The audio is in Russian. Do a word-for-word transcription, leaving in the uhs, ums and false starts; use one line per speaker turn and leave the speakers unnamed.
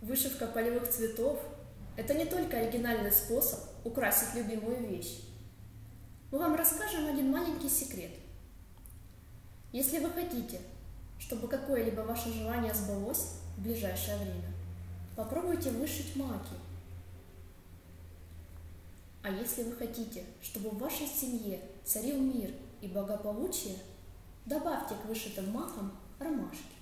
Вышивка полевых цветов – это не только оригинальный способ украсить любимую вещь. Мы вам расскажем один маленький секрет. Если вы хотите, чтобы какое-либо ваше желание сбылось в ближайшее время, попробуйте вышить маки. А если вы хотите, чтобы в вашей семье царил мир и благополучие, добавьте к вышитым макам ромашки.